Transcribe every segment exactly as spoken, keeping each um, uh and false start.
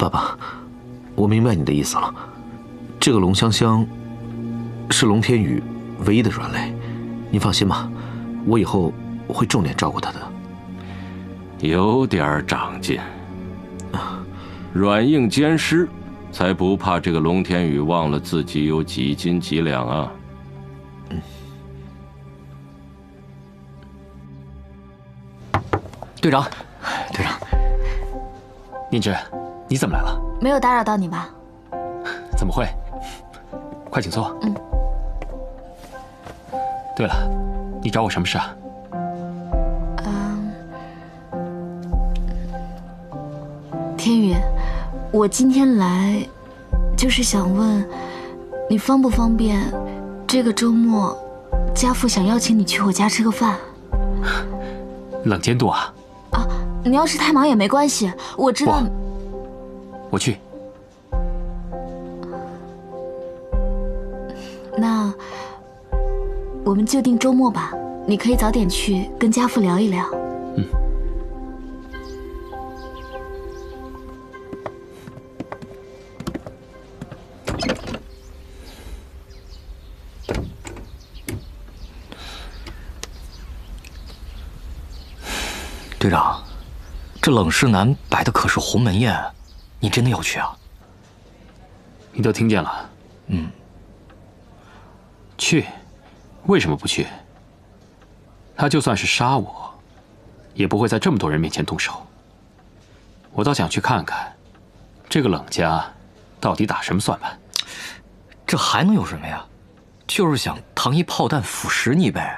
爸爸，我明白你的意思了。这个龙香香是龙天宇唯一的软肋，您放心吧，我以后会重点照顾他的。 有点长进，软硬兼施，才不怕这个龙天宇忘了自己有几斤几两啊！ 嗯。 队长，队长，宁之，你怎么来了？ 没有打扰到你吧？ 怎么会？快请坐。 嗯。 对了，你找我什么事啊？ 嗯，天宇，我今天来，就是想问，你方不方便这个周末，家父想邀请你去我家吃个饭。 冷监督啊？ 啊，你要是太忙也没关系，我知道。 我去。 那我们就定周末吧，你可以早点去跟家父聊一聊。 嗯。 队长，这冷世南摆的可是鸿门宴，你真的要去啊？ 你都听见了。 嗯。 去，为什么不去？他就算是杀我，也不会在这么多人面前动手。我倒想去看看，这个冷家到底打什么算盘。 这还能有什么呀？就是想糖衣炮弹腐蚀你呗。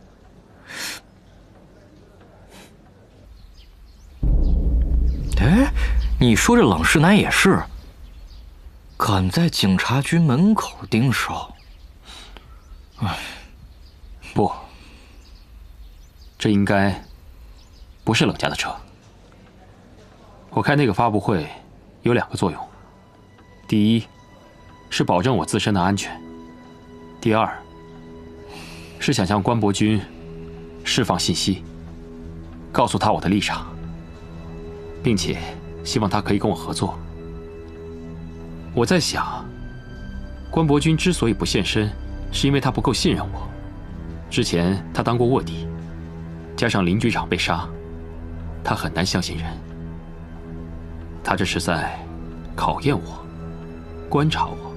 哎，你说这冷世南也是，敢在警察局门口盯梢。 唉，不，这应该不是冷家的车。我开那个发布会有两个作用：第一，是保证我自身的安全；第二，是想向关伯钧释放信息，告诉他我的立场，并且希望他可以跟我合作。我在想，关伯钧之所以不现身，是因为他不够信任我。之前他当过卧底，加上林局长被杀，他很难相信人。他这是在考验我，观察我。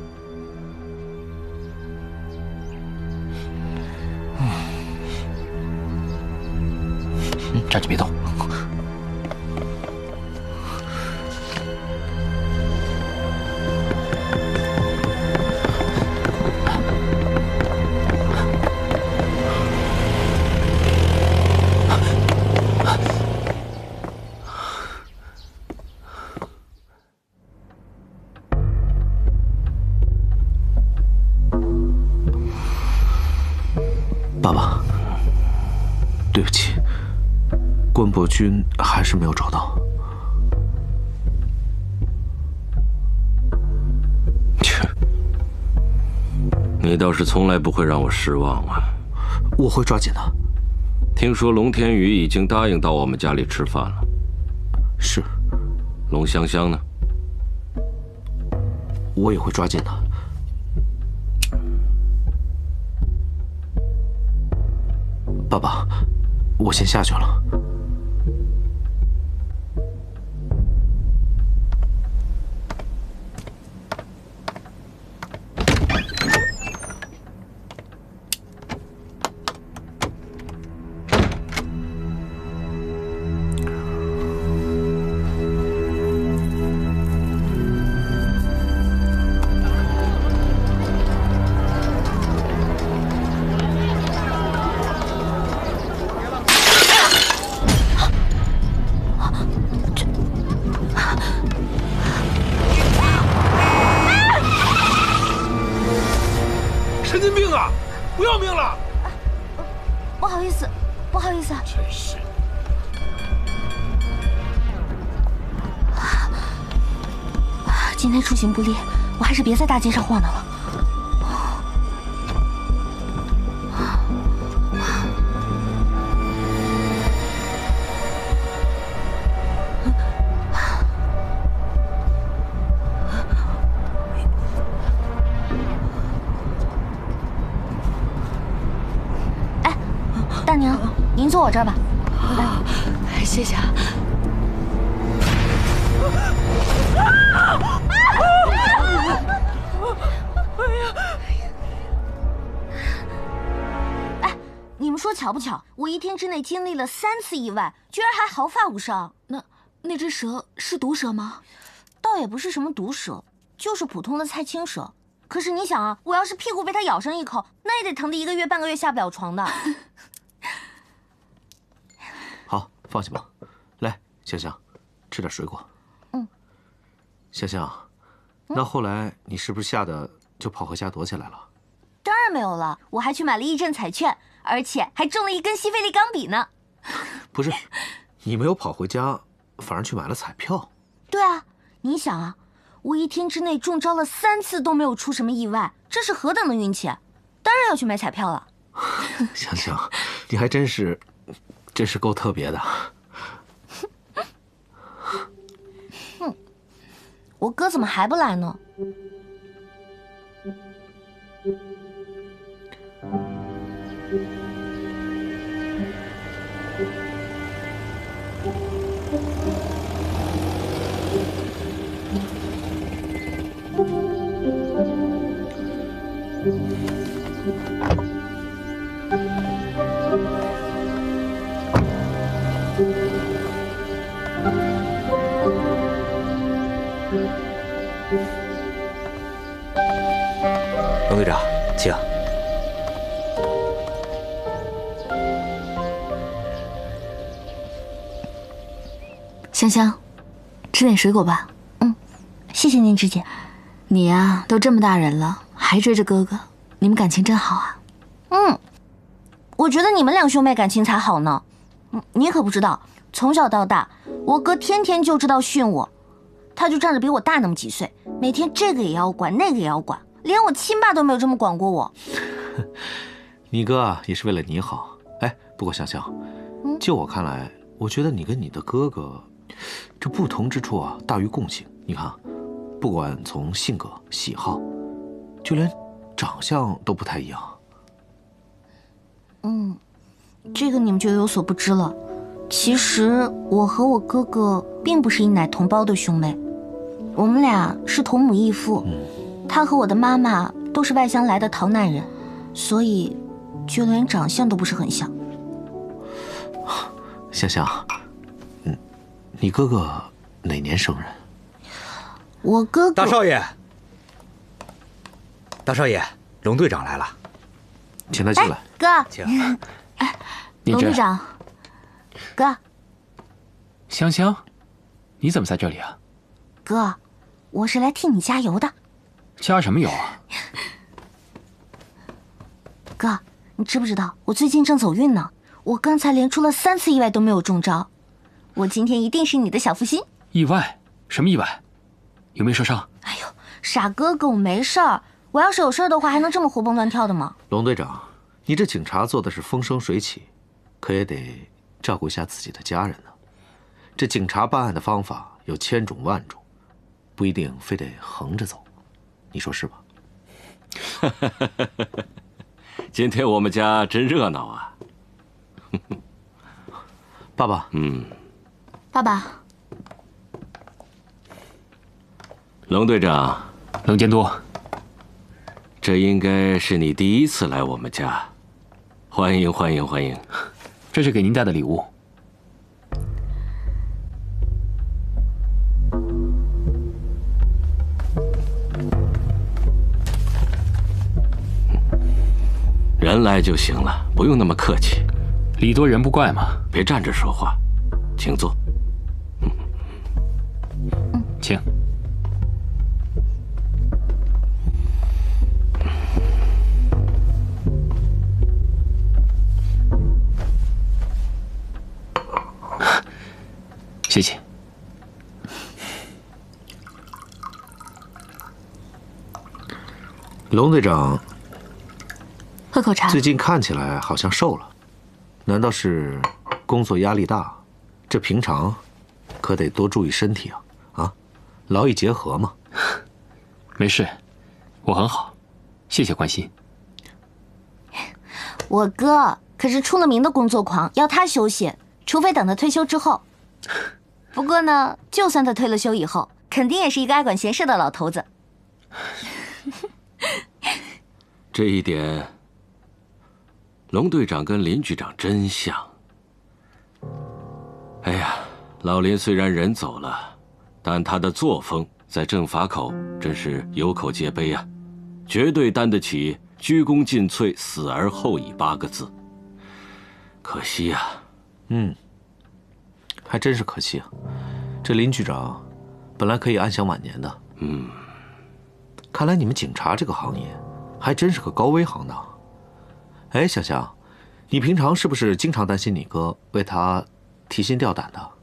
嗯，站着别动。 爸爸，对不起，关伯钧还是没有找到。 切，你倒是从来不会让我失望啊！ 我会抓紧的。 听说龙天宇已经答应到我们家里吃饭了。 是。 龙香香呢？ 我也会抓紧的。爸爸，我先下去了。 神经病啊！不要命了！ 不好意思，不好意思。 真是。 今天出行不利，我还是别在大街上晃荡了。 大娘，您坐我这儿吧。 哎，谢谢啊。 哎，你们说巧不巧？我一天之内经历了三次意外，居然还毫发无伤。 那那只蛇是毒蛇吗？ 倒也不是什么毒蛇，就是普通的菜青蛇。可是你想啊，我要是屁股被它咬上一口，那也得疼得一个月半个月下不了床的。 好，放下吧。来，香香，吃点水果。 嗯。 香香，那后来你是不是吓得就跑回家躲起来了？ 当然没有了，我还去买了一阵彩券，而且还中了一根西菲利钢笔呢。 不是，你没有跑回家，反而去买了彩票。 对啊，你想啊，我一天之内中招了三次都没有出什么意外，这是何等的运气！当然要去买彩票了。 香香，你还真是，真是够特别的。 哼，我哥怎么还不来呢？ 龙队长，请。 香香，吃点水果吧。 嗯，谢谢您，芝姐。 你呀，都这么大人了，还追着哥哥，你们感情真好啊。 嗯，我觉得你们两兄妹感情才好呢。嗯，你可不知道，从小到大，我哥天天就知道训我，他就仗着比我大那么几岁，每天这个也要管，那个也要管，连我亲爸都没有这么管过我。 你哥啊，也是为了你好。哎，不过香香，就我看来，我觉得你跟你的哥哥，这不同之处啊，大于共性。你看，不管从性格、喜好，就连长相都不太一样。 嗯，这个你们就有所不知了。其实我和我哥哥并不是一奶同胞的兄妹，我们俩是同母异父。嗯，他和我的妈妈都是外乡来的逃难人，所以就连长相都不是很像。 香香，嗯，你哥哥哪年生人？ 我哥哥。 大少爷，大少爷，龙队长来了， 请他进来。 哥， 请。 哎， 龙队长，哥。 香香，你怎么在这里啊？ 哥，我是来替你加油的。 加什么油啊？ 哥，你知不知道我最近正走运呢？我刚才连出了三次意外都没有中招，我今天一定是你的小福星。 意外？什么意外？有没有受伤？ 哎呦，傻哥哥，我没事儿。我要是有事儿的话，还能这么活蹦乱跳的吗？ 龙队长，你这警察做的是风生水起，可也得照顾一下自己的家人呢。这警察办案的方法有千种万种，不一定非得横着走，你说是吧？ 今天我们家真热闹啊！ 爸爸， 嗯， 爸爸， 龙队长， 龙监督， 这应该是你第一次来我们家，欢迎欢迎欢迎！ 这是给您带的礼物。 人来就行了，不用那么客气。 礼多人不怪嘛。 别站着说话，请坐。 嗯，请。谢谢。 龙队长。 喝口茶。 最近看起来好像瘦了，难道是工作压力大？这平常可得多注意身体啊！啊，劳逸结合嘛。 没事，我很好，谢谢关心。 我哥可是出了名的工作狂，要他休息，除非等他退休之后。不过呢，就算他退了休以后，肯定也是一个爱管闲事的老头子。 这一点，龙队长跟林局长真像。哎呀，老林虽然人走了，但他的作风在政法口真是有口皆碑啊，绝对担得起“鞠躬尽瘁，死而后已”八个字。可惜呀、啊， 嗯，还真是可惜啊。这林局长本来可以安享晚年的。 嗯， 看来你们警察这个行业还真是个高危行当。哎，香香，你平常是不是经常担心你哥为他提心吊胆的？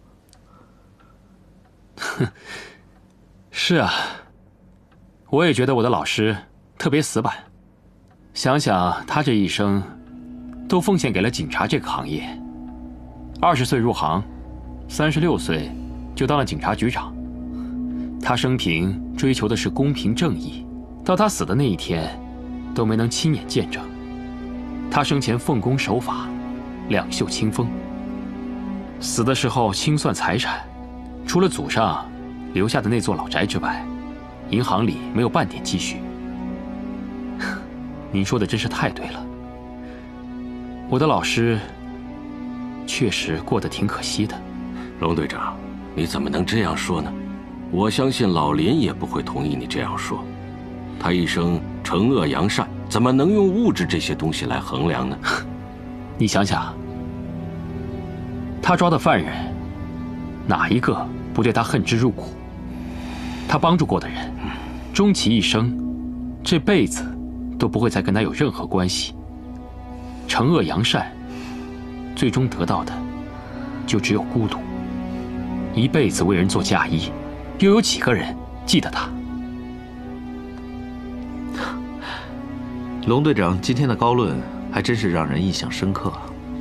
哼，是啊，我也觉得我的老师特别死板。想想他这一生都奉献给了警察这个行业，二十岁入行，三十六岁就当了警察局长。他生平追求的是公平正义，到他死的那一天，都没能亲眼见证。他生前奉公守法，两袖清风，死的时候清算财产，除了祖上留下的那座老宅之外，银行里没有半点积蓄。您说的真是太对了，我的老师确实过得挺可惜的。 龙队长，你怎么能这样说呢？我相信老林也不会同意你这样说。他一生惩恶扬善，怎么能用物质这些东西来衡量呢？ 你想想，他抓的犯人，哪一个不对他恨之入骨？他帮助过的人，终其一生，这辈子都不会再跟他有任何关系。惩恶扬善，最终得到的就只有孤独。一辈子为人做嫁衣，又有几个人记得他？ 龙队长今天的高论还真是让人印象深刻啊。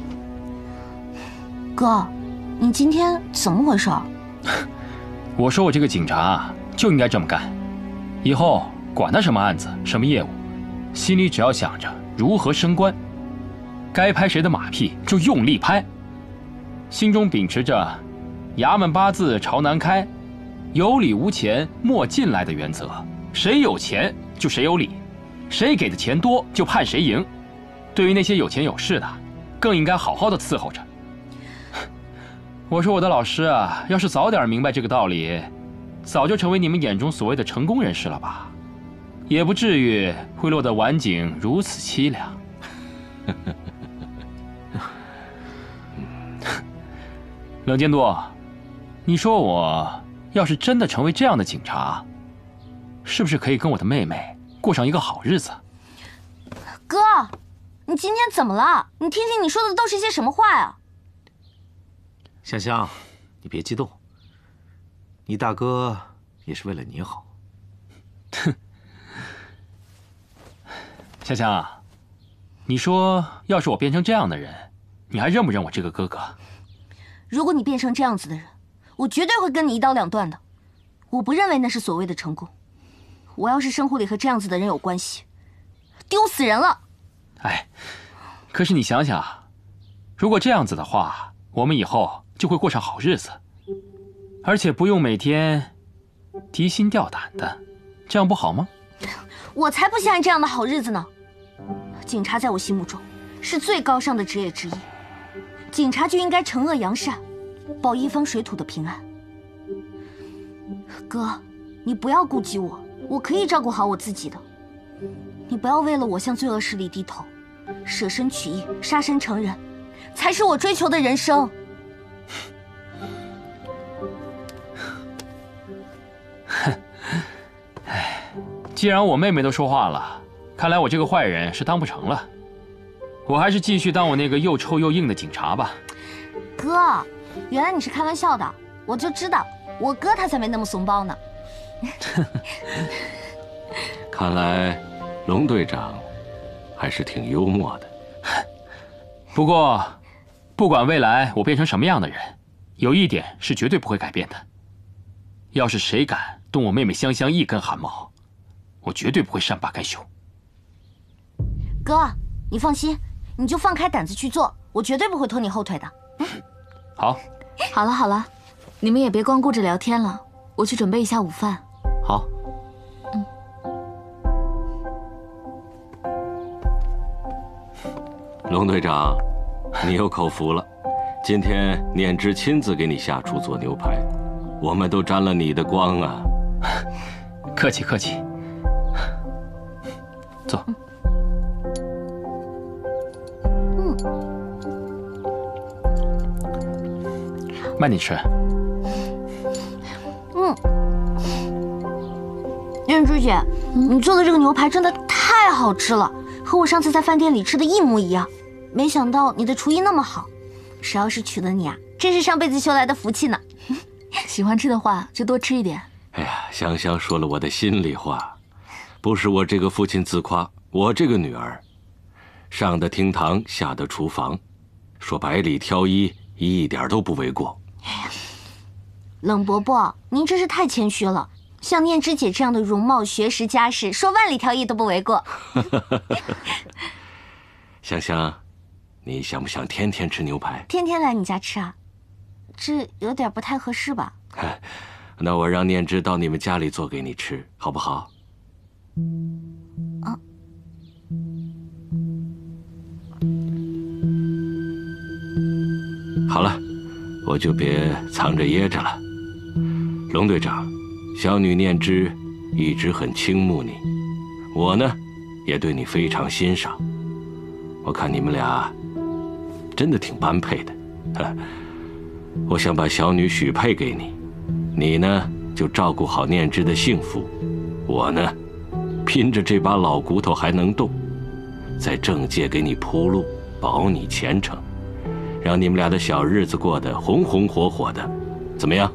哥，你今天怎么回事？ 我说我这个警察就应该这么干，以后管他什么案子什么业务，心里只要想着如何升官，该拍谁的马屁就用力拍，心中秉持着衙门八字朝南开，有理无钱莫进来的原则，谁有钱就谁有理，谁给的钱多就判谁赢。对于那些有钱有势的，更应该好好的伺候着。我说我的老师啊，要是早点明白这个道理，早就成为你们眼中所谓的成功人士了吧，也不至于会落得晚景如此凄凉。冷监督，你说我要是真的成为这样的警察，是不是可以跟我的妹妹过上一个好日子？ 哥，你今天怎么了？你听听你说的都是些什么话呀？ 香香，你别激动，你大哥也是为了你好。 哼，香香啊，你说要是我变成这样的人，你还认不认我这个哥哥？ 如果你变成这样子的人，我绝对会跟你一刀两断的。我不认为那是所谓的成功。我要是生活里和这样子的人有关系，丢死人了。 哎，可是你想想，如果这样子的话，我们以后就会过上好日子，而且不用每天提心吊胆的，这样不好吗？ 我才不稀罕这样的好日子呢。警察在我心目中是最高尚的职业之一，警察就应该惩恶扬善，保一方水土的平安。哥，你不要顾及我，我可以照顾好我自己的。你不要为了我向罪恶势力低头，舍身取义，杀身成仁，才是我追求的人生。 哎，既然我妹妹都说话了，看来我这个坏人是当不成了。我还是继续当我那个又臭又硬的警察吧。 哥，原来你是开玩笑的，我就知道，我哥他才没那么怂包呢。 看来龙队长还是挺幽默的。 不过，不管未来我变成什么样的人，有一点是绝对不会改变的。要是谁敢动我妹妹香香一根汗毛，我绝对不会善罢甘休。 哥，你放心， 你就放开胆子去做，我绝对不会拖你后腿的。嗯， 好， 好了好了，你们也别光顾着聊天了，我去准备一下午饭。 好。 嗯。 龙队长，你有口福了，今天念之亲自给你下厨做牛排，我们都沾了你的光啊。 客气客气。坐。 嗯。 慢点吃。 嗯。念之姐，你做的这个牛排真的太好吃了，和我上次在饭店里吃的一模一样。没想到你的厨艺那么好，谁要是娶了你啊，真是上辈子修来的福气呢。 喜欢吃的话就多吃一点。 哎呀，香香说了我的心里话，不是我这个父亲自夸，我这个女儿，上得厅堂，下得厨房，说百里挑一，一点都不为过。 哎呀，冷伯伯，您真是太谦虚了。像念之姐这样的容貌、学识、家世，说万里挑一都不为过。 香香，你想不想天天吃牛排？ 天天来你家吃啊？这有点不太合适吧？ 那我让念之到你们家里做给你吃，好不好？ 啊。 好了，我就别藏着掖着了。龙队长，小女念之一直很倾慕你，我呢，也对你非常欣赏。我看你们俩真的挺般配的，我想把小女许配给你，你呢就照顾好念之的幸福，我呢拼着这把老骨头还能动，在政界给你铺路，保你前程，让你们俩的小日子过得红红火火的，怎么样？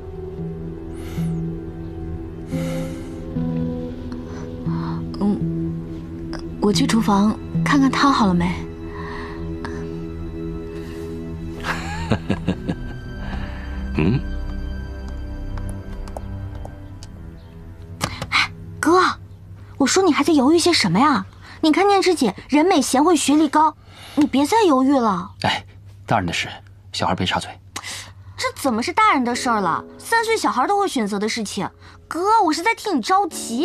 嗯，我去厨房看看汤好了没。 嗯， 哎，哥，我说你还在犹豫些什么呀？你看念之姐人美贤惠学历高，你别再犹豫了。 哎，大人的事，小孩别插嘴。 这怎么是大人的事儿了？三岁小孩都会选择的事情。哥，我是在替你着急。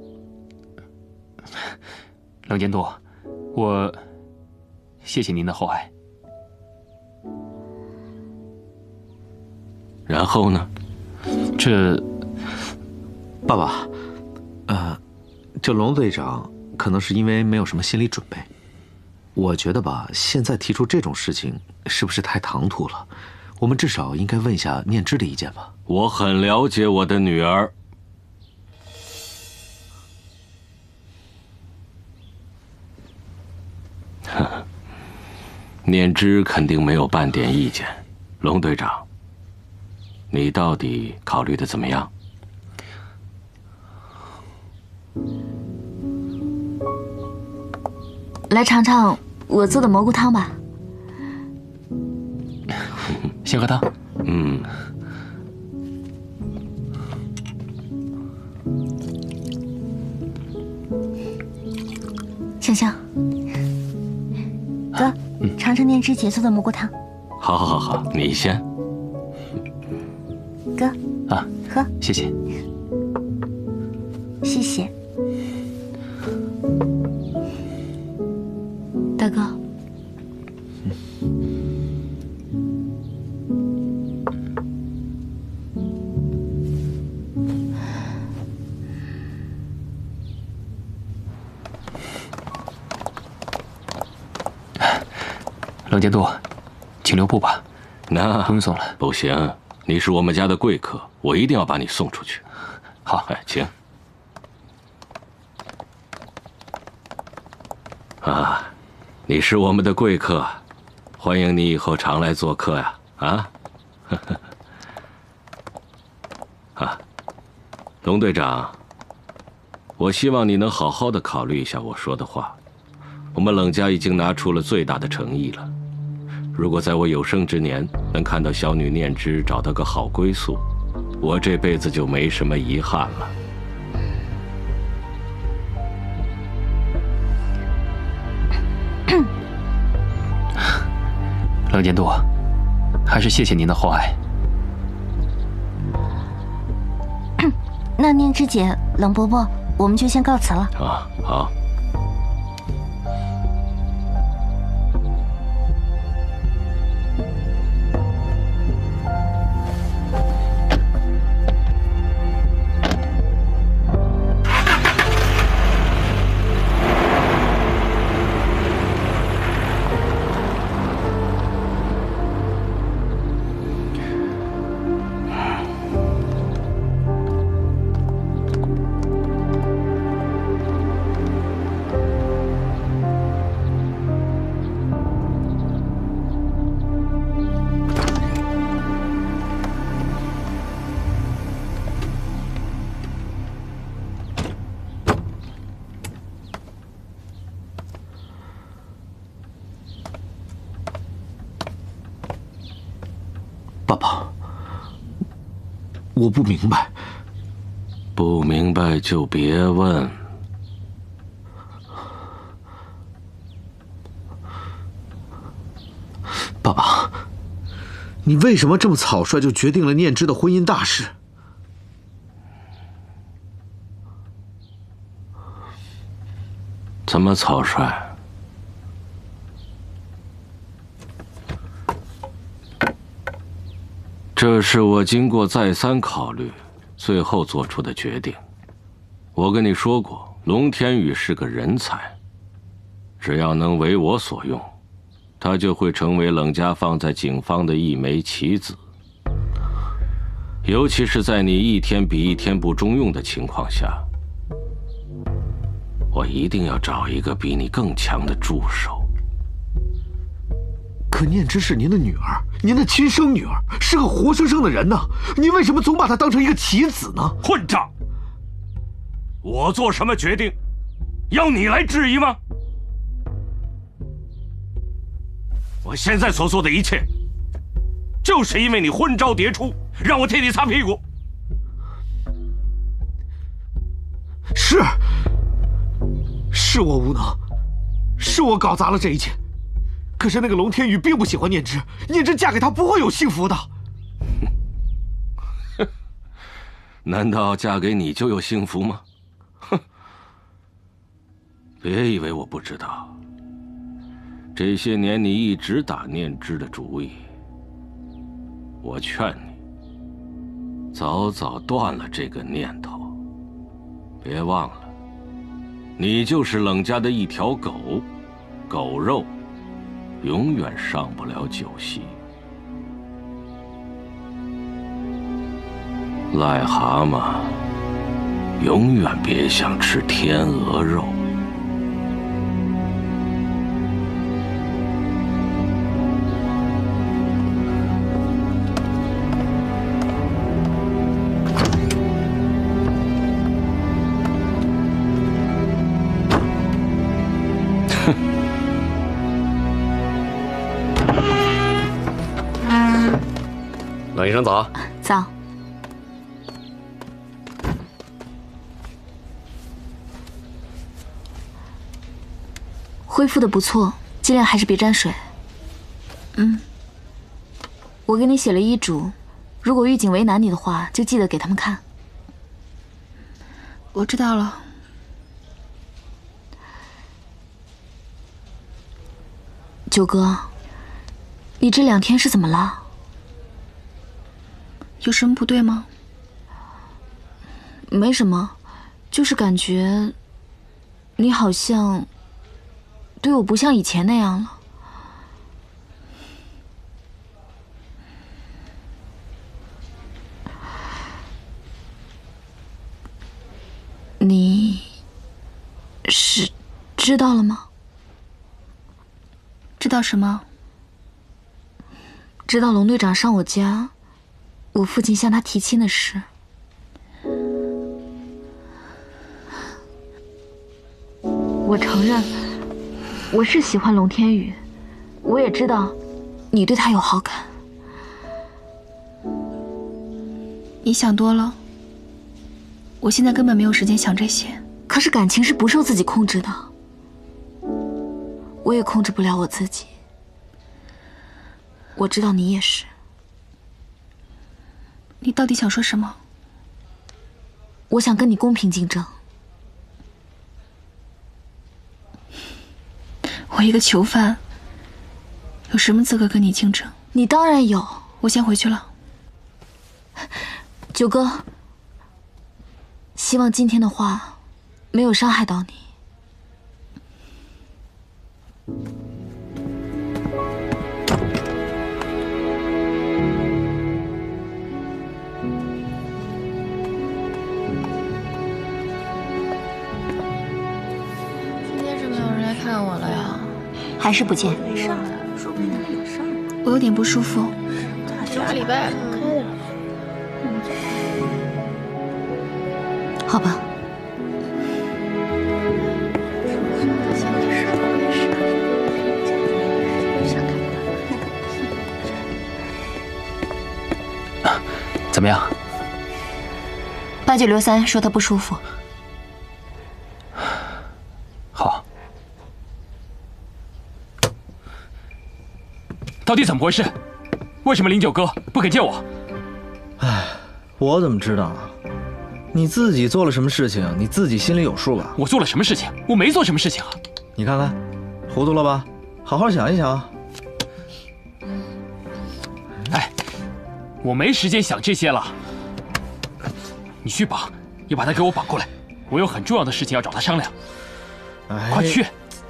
冷监督，我谢谢您的厚爱。 然后呢？ 这， 爸爸，呃，这龙队长可能是因为没有什么心理准备。我觉得吧，现在提出这种事情是不是太唐突了？我们至少应该问一下念之的意见吧。 我很了解我的女儿。念之肯定没有半点意见。龙队长，你到底考虑的怎么样？ 来尝尝我做的蘑菇汤吧。 先喝汤。 嗯。 香香，哥，嗯、尝尝念之姐做的蘑菇汤。 好，好，好，好，你先。 哥， 啊， 喝， 谢谢。 谢谢。 大哥。 冷监督，请留步吧。 那不用送了。 不行，你是我们家的贵客，我一定要把你送出去。 好， 哎，请。啊，你是我们的贵客，欢迎你以后常来做客呀！啊，啊，龙队长，我希望你能好好的考虑一下我说的话。我们冷家已经拿出了最大的诚意了。如果在我有生之年能看到小女念之找到个好归宿，我这辈子就没什么遗憾了。 冷监督，还是谢谢您的厚爱。 那念之姐、冷伯伯，我们就先告辞了。 啊，好。 爸爸，我不明白。 不明白就别问。 爸爸，你为什么这么草率就决定了念之的婚姻大事？ 怎么草率？这是我经过再三考虑，最后做出的决定。我跟你说过，龙天宇是个人才，只要能为我所用，他就会成为冷家放在警方的一枚棋子。尤其是在你一天比一天不中用的情况下，我一定要找一个比你更强的助手。 可念之是您的女儿，您的亲生女儿，是个活生生的人呢。您为什么总把她当成一个棋子呢？ 混账！我做什么决定，要你来质疑吗？我现在所做的一切，就是因为你昏招迭出，让我替你擦屁股。 是，是我无能，是我搞砸了这一切。可是那个龙天宇并不喜欢念之，念之嫁给他不会有幸福的。 难道嫁给你就有幸福吗？哼！别以为我不知道，这些年你一直打念之的主意。我劝你，早早断了这个念头。别忘了，你就是冷家的一条狗，狗肉永远上不了酒席。癞蛤蟆永远别想吃天鹅肉。 冷医生早。 早。恢复的不错，尽量还是别沾水。嗯。我给你写了医嘱，如果狱警为难你的话，就记得给他们看。 我知道了。 九哥，你这两天是怎么了？ 有什么不对吗？ 没什么，就是感觉你好像对我不像以前那样了。你是知道了吗？ 知道什么？ 知道龙队长上我家，我父亲向他提亲的事。我承认，我是喜欢龙天宇，我也知道你对他有好感。 你想多了，我现在根本没有时间想这些。 可是感情是不受自己控制的，我也控制不了我自己。 我知道你也是。 你到底想说什么？ 我想跟你公平竞争。 我一个囚犯，有什么资格跟你竞争？ 你当然有。 我先回去了。 九哥，希望今天的话没有伤害到你。 今天是没有人来看我了呀？ 还是不见？ 没事，说不定哪里有事儿。我有点不舒服。下礼拜开的。 好吧。 怎么样？ 八九六三说他不舒服。 好。到底怎么回事？为什么林九哥不肯见我？ 哎，我怎么知道啊？你自己做了什么事情，你自己心里有数吧？ 我做了什么事情？我没做什么事情啊！ 你看看，糊涂了吧？好好想一想。 哎，我没时间想这些了。你去绑，也把他给我绑过来。我有很重要的事情要找他商量。 哎， 快去！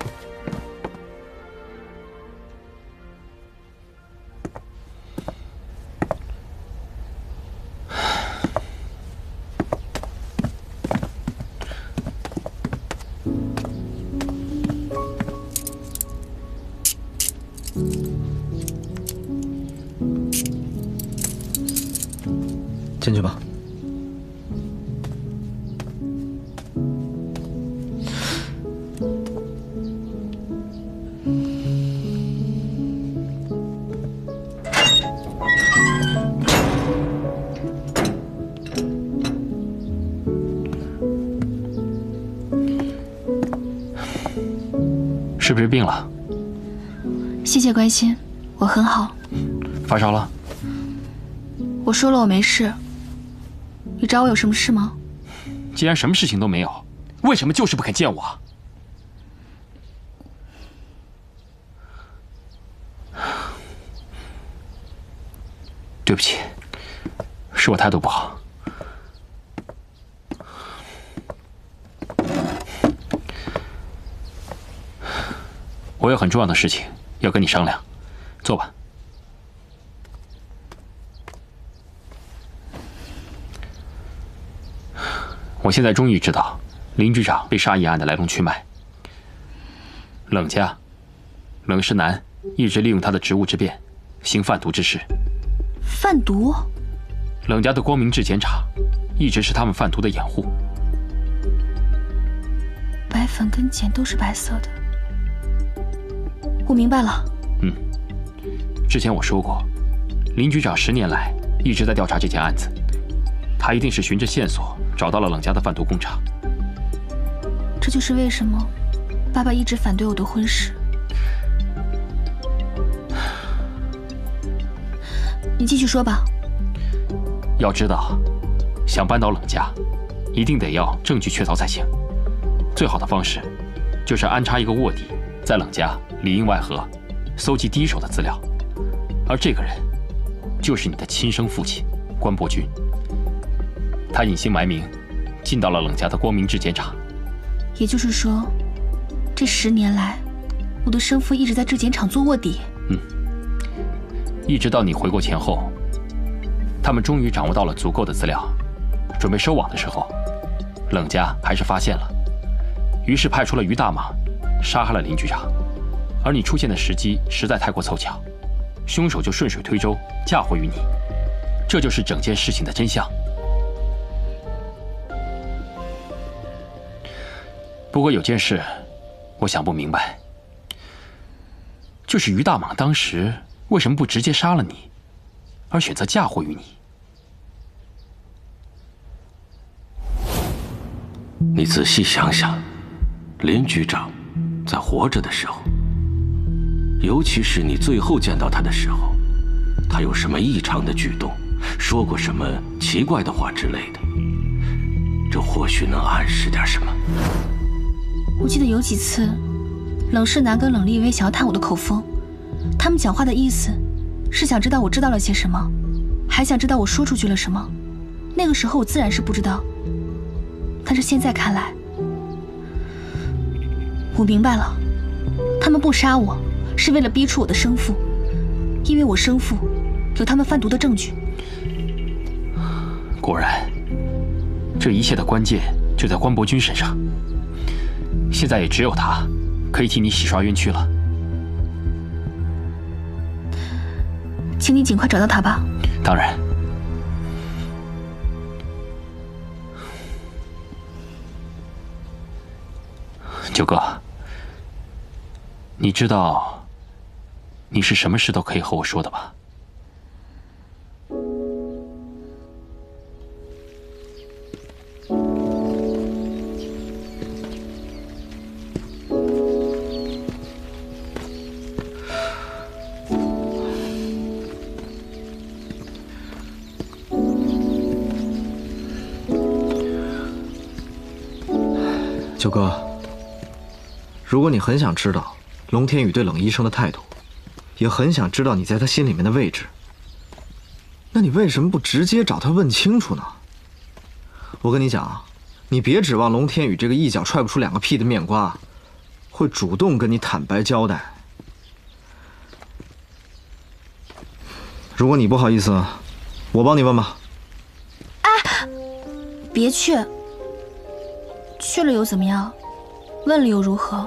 进去吧。 是不是病了？ 谢谢关心，我很好。 发烧了？ 我说了我没事。你找我有什么事吗？ 既然什么事情都没有，为什么就是不肯见我？对不起，是我态度不好。我有很重要的事情要跟你商量，坐吧。我现在终于知道林局长被杀一案的来龙去脉。冷家，冷世南一直利用他的职务之便，行贩毒之事。 贩毒？ 冷家的光明制检厂一直是他们贩毒的掩护。 白粉跟碱都是白色的。我明白了。 嗯，之前我说过，林局长十年来一直在调查这件案子，他一定是循着线索找到了冷家的贩毒工厂。 这就是为什么爸爸一直反对我的婚事。你继续说吧。 要知道，想扳倒冷家，一定得要证据确凿才行。最好的方式，就是安插一个卧底，在冷家里应外合，搜集第一手的资料。而这个人，就是你的亲生父亲关伯钧。他隐姓埋名，进到了冷家的光明制检厂。 也就是说，这十年来，我的生父一直在制检厂做卧底。 嗯，一直到你回国前后，他们终于掌握到了足够的资料，准备收网的时候，冷家还是发现了，于是派出了于大蟒，杀害了林局长。而你出现的时机实在太过凑巧，凶手就顺水推舟，嫁祸于你。这就是整件事情的真相。不过有件事，我想不明白，就是于大蟒当时为什么不直接杀了你，而选择嫁祸于你？ 你仔细想想，林局长在活着的时候，尤其是你最后见到他的时候， 有什么异常的举动，说过什么奇怪的话之类的，这或许能暗示点什么。 我记得有几次，冷世南跟冷丽薇想要探我的口风，他们讲话的意思是想知道我知道了些什么，还想知道我说出去了什么。那个时候我自然是不知道，但是现在看来，我明白了，他们不杀我是为了逼出我的生父，因为我生父有他们贩毒的证据。 果然，这一切的关键就在关伯钧身上。现在也只有他可以替你洗刷冤屈了。 请你尽快找到他吧。 当然。九哥，你知道你是什么事都可以和我说的吧？ 九哥，如果你很想知道龙天宇对冷医生的态度，也很想知道你在他心里面的位置，那你为什么不直接找他问清楚呢？我跟你讲啊，你别指望龙天宇这个一脚踹不出两个屁的面瓜，会主动跟你坦白交代。如果你不好意思，我帮你问吧。 哎，别去。去了又怎么样？问了又如何？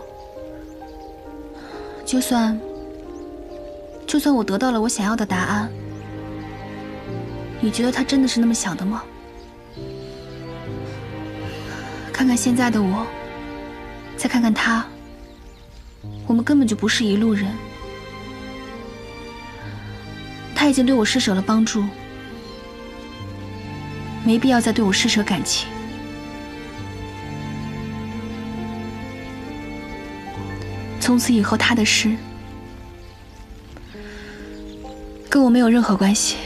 就算，就算我得到了我想要的答案，你觉得他真的是那么想的吗？看看现在的我，再看看他，我们根本就不是一路人。他已经对我施舍了帮助，没必要再对我施舍感情。从此以后，他的事跟我没有任何关系。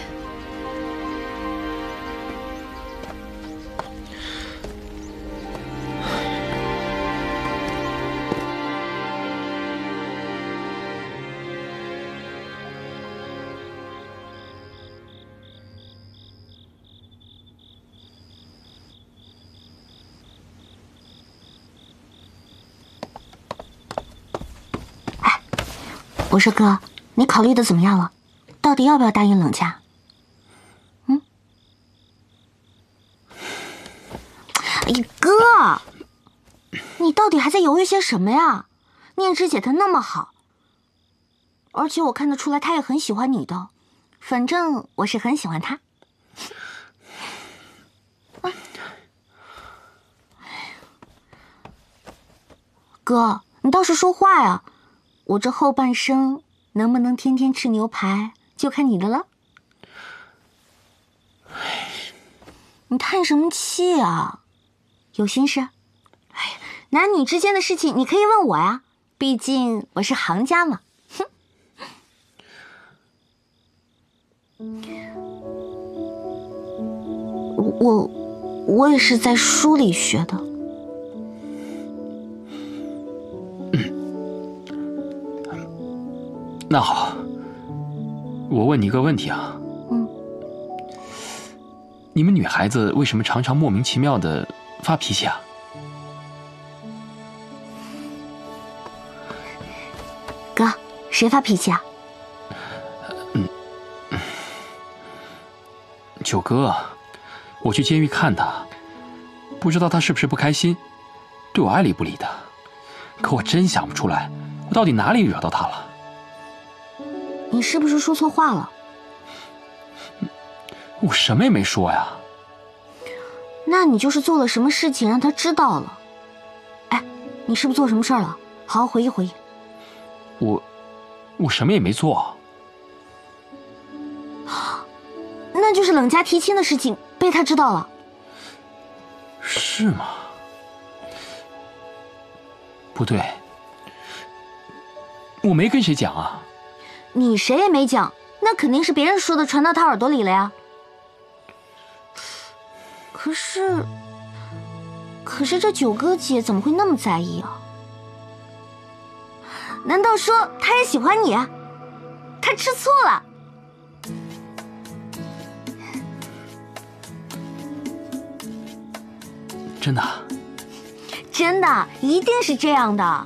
我说哥，你考虑的怎么样了？到底要不要答应冷家？嗯？哎呀，哥，你到底还在犹豫些什么呀？念之姐她那么好，而且我看得出来她也很喜欢你的，反正我是很喜欢她。啊、哥，你倒是说话呀！我这后半生能不能天天吃牛排，就看你的了。你叹什么气啊？有心事？哎呀，男女之间的事情你可以问我呀，毕竟我是行家嘛。哼。我我也是在书里学的。 那好，我问你一个问题啊。 嗯。 你们女孩子为什么常常莫名其妙的发脾气啊？ 哥，谁发脾气啊？ 嗯。九哥，我去监狱看他，不知道他是不是不开心，对我爱理不理的。可我真想不出来，我到底哪里惹到他了。 你是不是说错话了？ 我什么也没说呀。 那你就是做了什么事情让他知道了。哎，你是不是做什么事儿了？好好回忆回忆。 我，我什么也没做。 那就是冷家提亲的事情被他知道了。 是吗？不对，我没跟谁讲啊。 你谁也没讲， 那肯定是别人说的传到他耳朵里了呀。可是，可是这九哥姐怎么会那么在意啊？难道说她也喜欢你？她吃醋了？ 真的？ 真的，一定是这样的。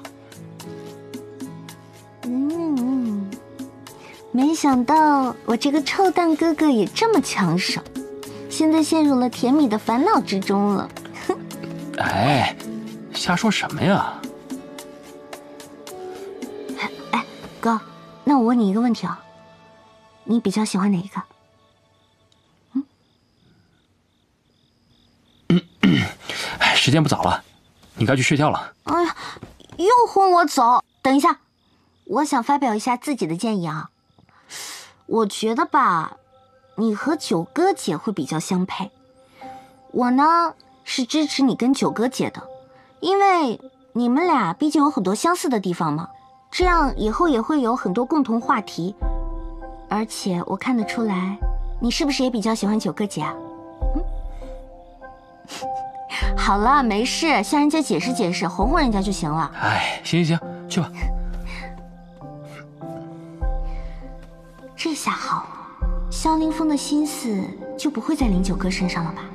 嗯，没想到我这个臭蛋哥哥也这么抢手，现在陷入了甜米的烦恼之中了。 哎，瞎说什么呀？ 哎，哥，那我问你一个问题啊，你比较喜欢哪一个？ 嗯？哎，时间不早了，你该去睡觉了。 哎呀，又轰我走！等一下，我想发表一下自己的建议啊。我觉得吧，你和九哥姐会比较相配。我呢是支持你跟九哥姐的，因为你们俩毕竟有很多相似的地方嘛，这样以后也会有很多共同话题。而且我看得出来，你是不是也比较喜欢九哥姐啊？嗯。好了，没事，向人家解释解释，哄哄人家就行了。 哎，行行行，去吧。 这下好，萧凌风的心思就不会在林九哥身上了吧？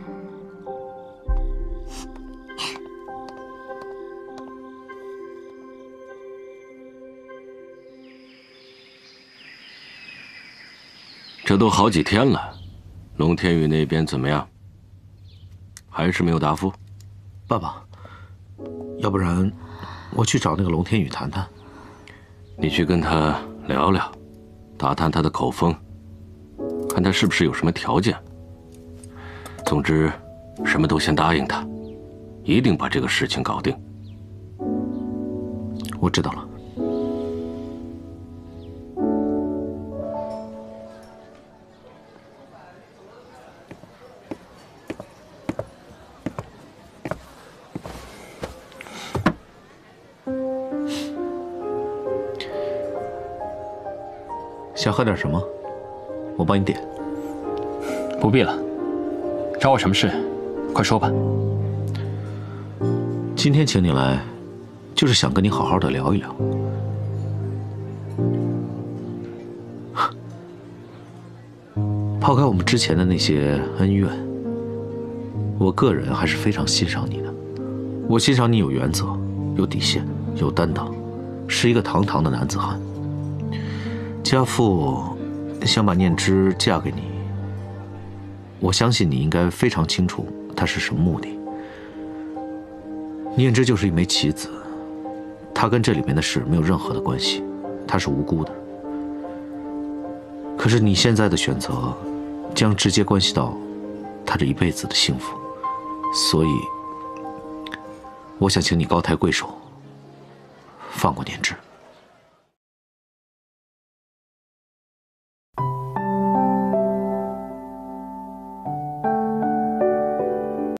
这都好几天了，龙天宇那边怎么样？还是没有答复？ 爸爸，要不然我去找那个龙天宇谈谈。 你去跟他聊聊，打探他的口风，看他是不是有什么条件。总之，什么都先答应他，一定把这个事情搞定。 我知道了。想喝点什么？我帮你点。 不必了，找我什么事？快说吧。 今天请你来，就是想跟你好好的聊一聊。抛开我们之前的那些恩怨，我个人还是非常欣赏你的。我欣赏你有原则、有底线、有担当，是一个堂堂的男子汉。家父想把念之嫁给你，我相信你应该非常清楚他是什么目的。念之就是一枚棋子，他跟这里面的事没有任何的关系，他是无辜的。可是你现在的选择，将直接关系到他这一辈子的幸福，所以，我想请你高抬贵手，放过念之。